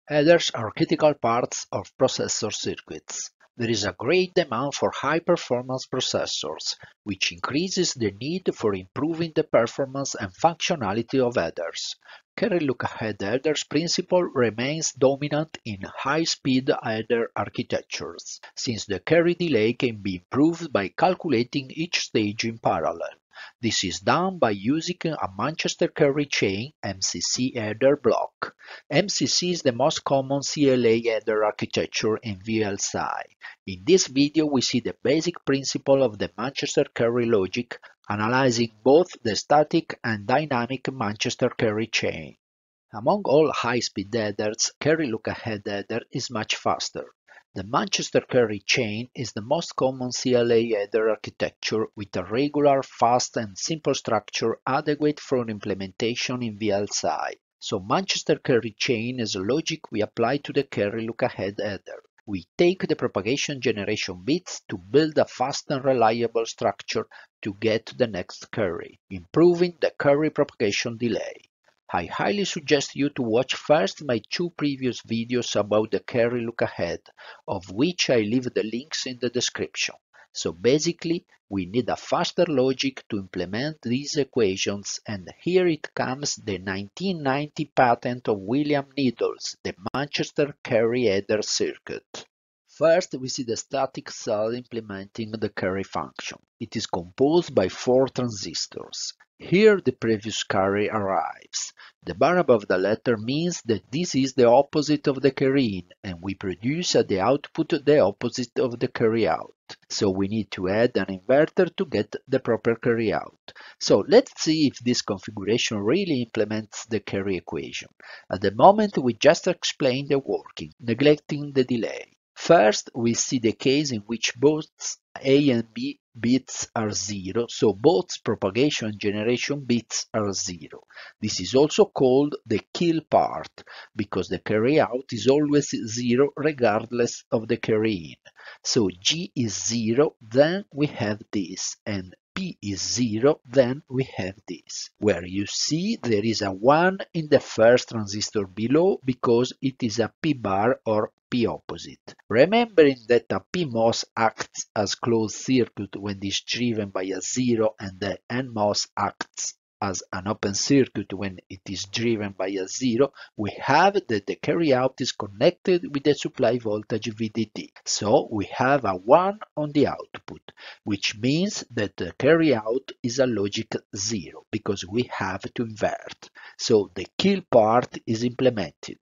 Headers are critical parts of processor circuits. There is a great demand for high-performance processors, which increases the need for improving the performance and functionality of headers. Carry look-ahead headers principle remains dominant in high-speed header architectures, since the carry delay can be improved by calculating each stage in parallel. This is done by using a Manchester carry chain (MCC) header block. MCC is the most common CLA header architecture in VLSI. In this video we see the basic principle of the Manchester carry logic, analyzing both the static and dynamic Manchester carry chain. Among all high-speed headers, carry look-ahead header is much faster. The Manchester carry chain is the most common CLA header architecture with a regular, fast and simple structure adequate for implementation in VLSI. So Manchester carry chain is a logic we apply to the carry look-ahead header. We take the propagation generation bits to build a fast and reliable structure to get to the next carry, improving the carry propagation delay. I highly suggest you to watch first my two previous videos about the carry look-ahead, of which I leave the links in the description. So basically, we need a faster logic to implement these equations, and here it comes the 1990 patent of William Needles, the Manchester carry header circuit. First, we see the static cell implementing the carry function. It is composed by 4 transistors. Here the previous carry arrives. The bar above the letter means that this is the opposite of the carry in, and we produce at the output the opposite of the carry out. So we need to add an inverter to get the proper carry out. So let's see if this configuration really implements the carry equation. At the moment we just explained the working, neglecting the delay. First, we see the case in which both A and B bits are 0, so both propagation and generation bits are 0. This is also called the kill part, because the carry out is always 0 regardless of the carry in. So G is 0, then we have this, and P is 0, then we have this, where you see there is a 1 in the first transistor below because it is a P bar or P opposite. Remembering that a PMOS acts as closed circuit when it is driven by a 0 and the NMOS acts as an open circuit when it is driven by a 0, we have that the carry out is connected with the supply voltage VDD. So we have a 1 on the output, which means that the carry out is a logic 0 because we have to invert. So the kill part is implemented.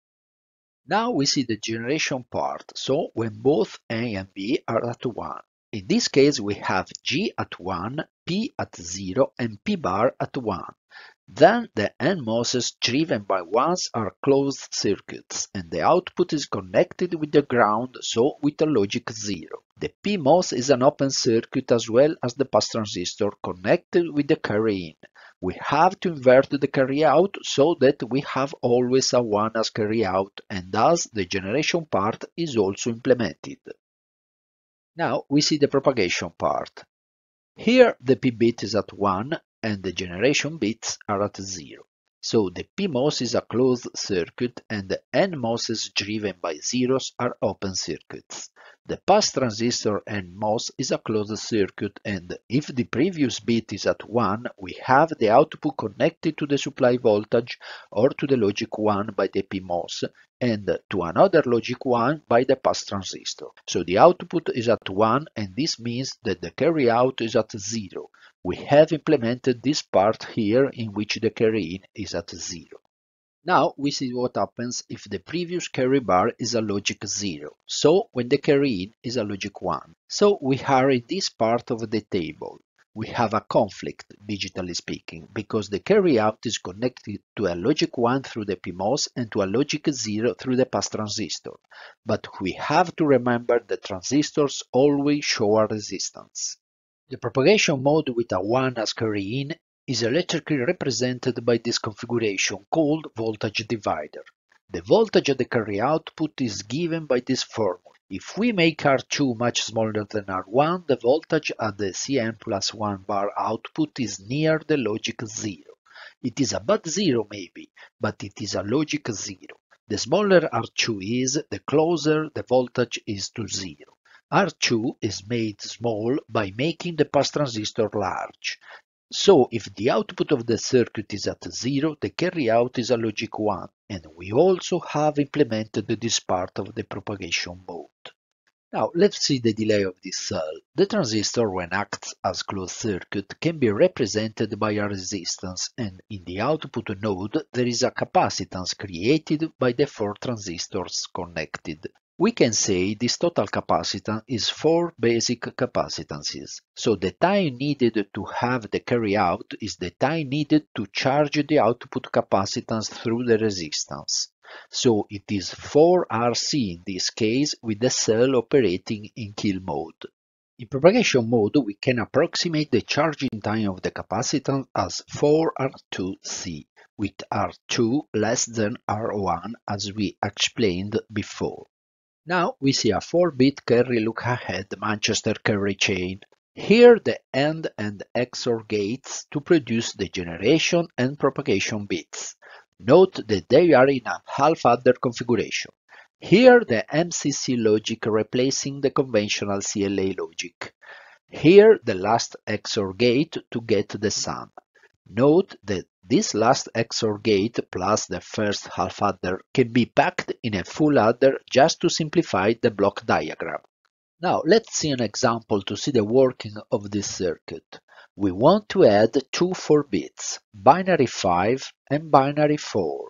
Now we see the generation part, so when both A and B are at 1. In this case we have G at 1, P at 0 and P bar at 1. Then the NMOSes driven by 1s are closed circuits, and the output is connected with the ground, so with a logic 0. The PMOS is an open circuit as well as the pass transistor connected with the carry in. We have to invert the carry out so that we have always a 1 as carry out, and thus the generation part is also implemented. Now we see the propagation part. Here the P bit is at 1 and the generation bits are at 0. So the PMOS is a closed circuit and the NMOSes driven by zeros are open circuits. The pass transistor NMOS is a closed circuit, and if the previous bit is at 1, we have the output connected to the supply voltage or to the logic 1 by the PMOS and to another logic 1 by the pass transistor. So the output is at 1, and this means that the carry out is at 0. We have implemented this part here in which the carry in is at 0. Now we see what happens if the previous carry bar is a logic 0, so when the carry in is a logic 1. So we are in this part of the table. We have a conflict, digitally speaking, because the carry out is connected to a logic 1 through the PMOS and to a logic 0 through the pass transistor. But we have to remember that transistors always show a resistance. The propagation mode with a 1 as carry in is electrically represented by this configuration called voltage divider. The voltage at the carry output is given by this formula. If we make R2 much smaller than R1, the voltage at the Cn plus 1 bar output is near the logic 0. It is about 0 maybe, but it is a logic 0. The smaller R2 is, the closer the voltage is to zero. R2 is made small by making the pass transistor large. So if the output of the circuit is at 0, the carryout is a logic 1, and we also have implemented this part of the propagation mode. Now let's see the delay of this cell. The transistor, when acts as closed circuit, can be represented by a resistance, and in the output node there is a capacitance created by the 4 transistors connected. We can say this total capacitance is 4 basic capacitances, so the time needed to have the carryout is the time needed to charge the output capacitance through the resistance. So it is 4RC in this case, with the cell operating in kill mode. In propagation mode, we can approximate the charging time of the capacitance as 4R2C, with R2 less than R1 as we explained before. Now we see a 4-bit carry look-ahead Manchester carry chain. Here the AND and XOR gates to produce the generation and propagation bits. Note that they are in a half-adder configuration. Here the MCC logic replacing the conventional CLA logic. Here the last XOR gate to get the sum. Note that this last XOR gate plus the first half-adder can be packed in a full adder just to simplify the block diagram. Now let's see an example to see the working of this circuit. We want to add two 4 bits, binary 5 and binary 4.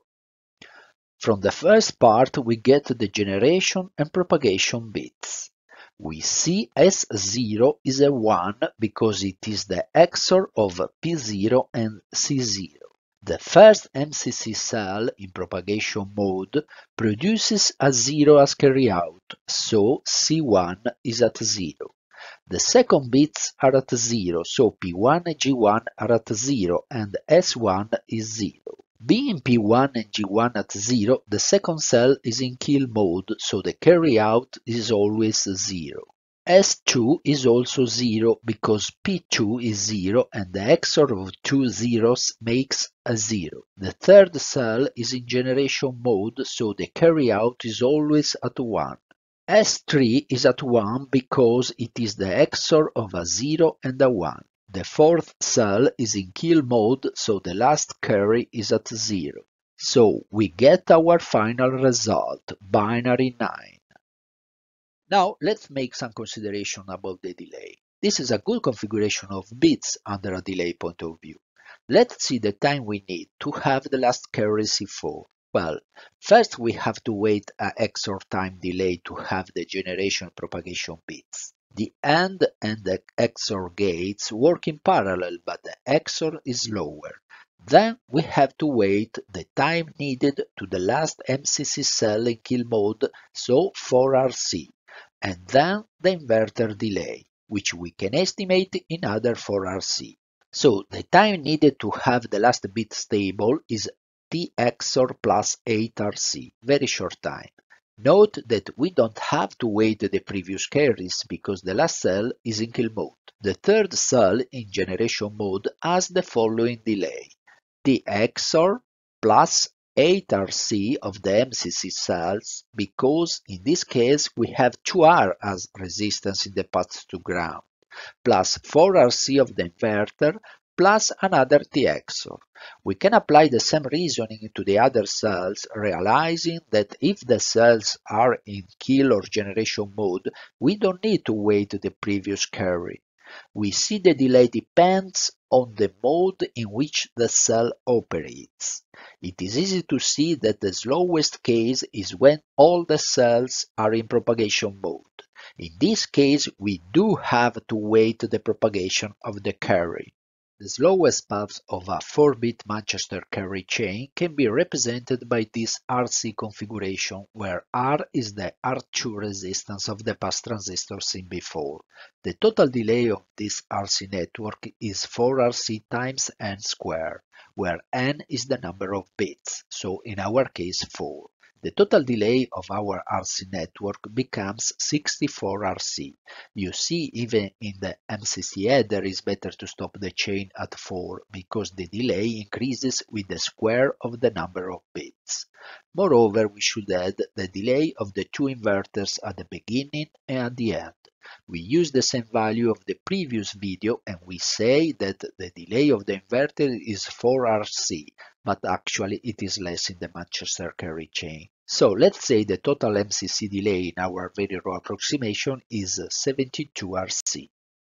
From the first part we get the generation and propagation bits. We see S0 is a 1 because it is the XOR of P0 and C0. The first MCC cell in propagation mode produces a 0 as carryout, so C1 is at 0. The second bits are at 0, so P1 and G1 are at 0 and S1 is 0. Being P1 and G1 at 0, the second cell is in kill mode, so the carryout is always 0. S2 is also 0 because P2 is 0 and the XOR of two zeros makes a 0. The third cell is in generation mode, so the carryout is always at 1. S3 is at 1 because it is the XOR of a 0 and a 1. The fourth cell is in kill mode, so the last carry is at 0. So we get our final result, binary 9. Now let's make some consideration about the delay. This is a good configuration of bits under a delay point of view. Let's see the time we need to have the last carry C4. Well, first we have to wait a XOR time delay to have the generation propagation bits. The AND and the XOR gates work in parallel, but the XOR is lower. Then we have to wait the time needed to the last MCC cell in kill mode, so 4RC, and then the inverter delay, which we can estimate in other 4RC. So the time needed to have the last bit stable is T XOR plus 8RC, very short time. Note that we don't have to wait the previous carries because the last cell is in kill mode. The third cell in generation mode has the following delay: T XOR plus 8RC of the MCC cells, because in this case we have 2R as resistance in the path to ground, plus 4RC of the inverter, plus another T XOR. We can apply the same reasoning to the other cells, realizing that if the cells are in kill or generation mode, we don't need to wait the previous carry. We see the delay depends on the mode in which the cell operates. It is easy to see that the slowest case is when all the cells are in propagation mode. In this case, we do have to wait the propagation of the carry. The slowest path of a 4-bit Manchester carry chain can be represented by this RC configuration, where R is the R2 resistance of the pass transistor seen before. The total delay of this RC network is 4RC times n squared, where n is the number of bits, so in our case 4. The total delay of our RC network becomes 64 RC. You see, even in the MCC header, it's better to stop the chain at 4 because the delay increases with the square of the number of bits. Moreover, we should add the delay of the two inverters at the beginning and at the end. We use the same value of the previous video and we say that the delay of the inverter is 4 RC, but actually it is less in the Manchester carry chain. So let's say the total MCC delay in our very raw approximation is 72 RC.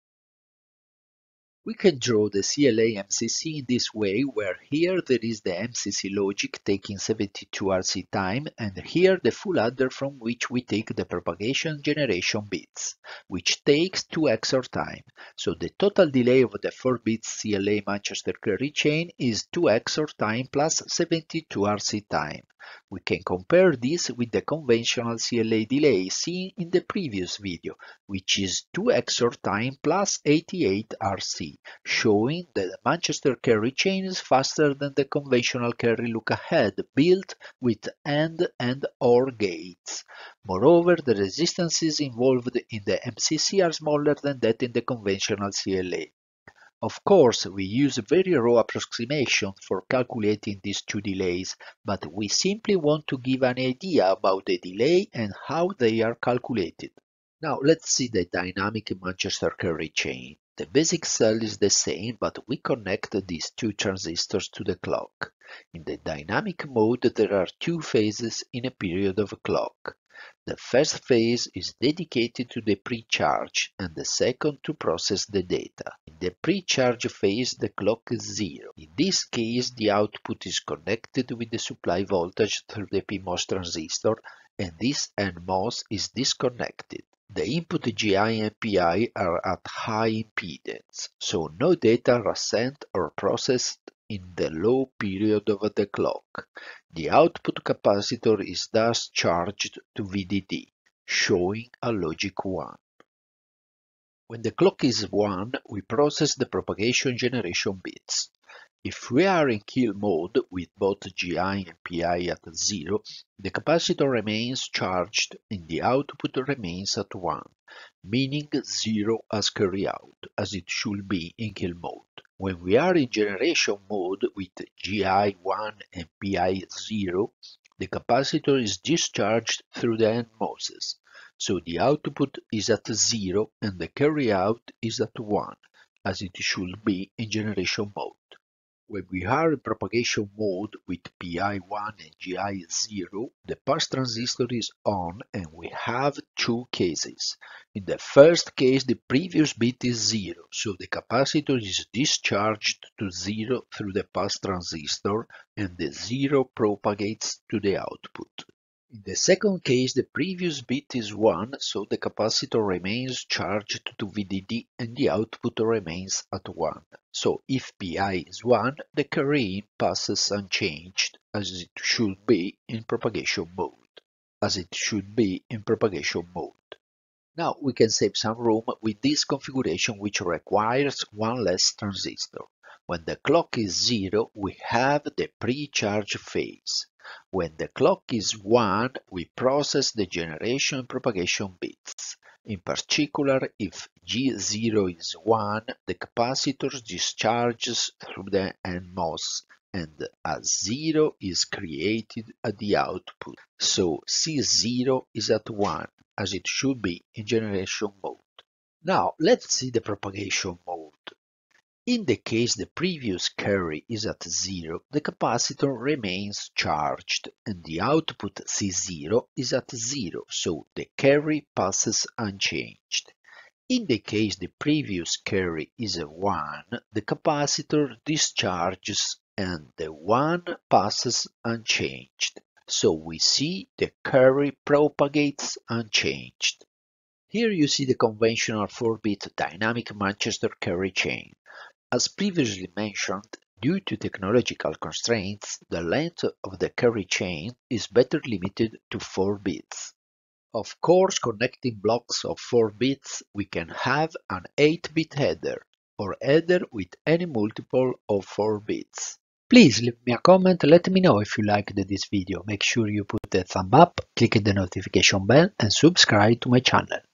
We can draw the CLA MCC in this way, where here there is the MCC logic taking 72 RC time, and here the full adder from which we take the propagation generation bits, which takes 2 XOR time. So the total delay of the 4 bits CLA Manchester carry chain is 2 XOR time plus 72 RC time. We can compare this with the conventional CLA delay seen in the previous video, which is 2 XOR time plus 88 RC, showing that the Manchester carry chain is faster than the conventional carry look-ahead built with AND and OR gates. Moreover, the resistances involved in the MCC are smaller than that in the conventional CLA. Of course, we use very raw approximation for calculating these two delays, but we simply want to give an idea about the delay and how they are calculated. Now let's see the dynamic Manchester carry chain. The basic cell is the same, but we connect these two transistors to the clock. In the dynamic mode, there are two phases in a period of a clock. The first phase is dedicated to the pre-charge and the second to process the data. In the pre-charge phase, the clock is 0. In this case, the output is connected with the supply voltage through the PMOS transistor, and this NMOS is disconnected. The input GI and PI are at high impedance, so no data are sent or processed in the low period of the clock. The output capacitor is thus charged to VDD, showing a logic 1. When the clock is 1, we process the propagation generation bits. If we are in kill mode with both GI and PI at 0, the capacitor remains charged and the output remains at 1, meaning 0 as carry out, as it should be in kill mode. When we are in generation mode with GI 1 and PI 0, the capacitor is discharged through the NMOSes, so the output is at 0 and the carry out is at 1, as it should be in generation mode. When we are in propagation mode with PI1 and GI0, the pass transistor is on and we have two cases. In the first case, the previous bit is 0, so the capacitor is discharged to 0 through the pass transistor and the 0 propagates to the output. In the second case, the previous bit is 1, so the capacitor remains charged to VDD and the output remains at 1. So if PI is 1, the carry-in passes unchanged, as it should be in propagation mode. Now we can save some room with this configuration, which requires one less transistor. When the clock is 0, we have the pre-charge phase. When the clock is 1, we process the generation and propagation bits. In particular, if G0 is 1, the capacitor discharges through the NMOS, and a 0 is created at the output. So C0 is at 1, as it should be in generation mode. Now let's see the propagation mode. In the case the previous carry is at 0, the capacitor remains charged and the output C0 is at 0, so the carry passes unchanged. In the case the previous carry is a 1, the capacitor discharges and the 1 passes unchanged, so we see the carry propagates unchanged. Here you see the conventional 4-bit dynamic Manchester carry chain. As previously mentioned, due to technological constraints, the length of the carry chain is better limited to 4 bits. Of course, connecting blocks of 4 bits, we can have an 8-bit header, or header with any multiple of 4 bits. Please leave me a comment, let me know if you liked this video. Make sure you put a thumb up, click the notification bell and subscribe to my channel.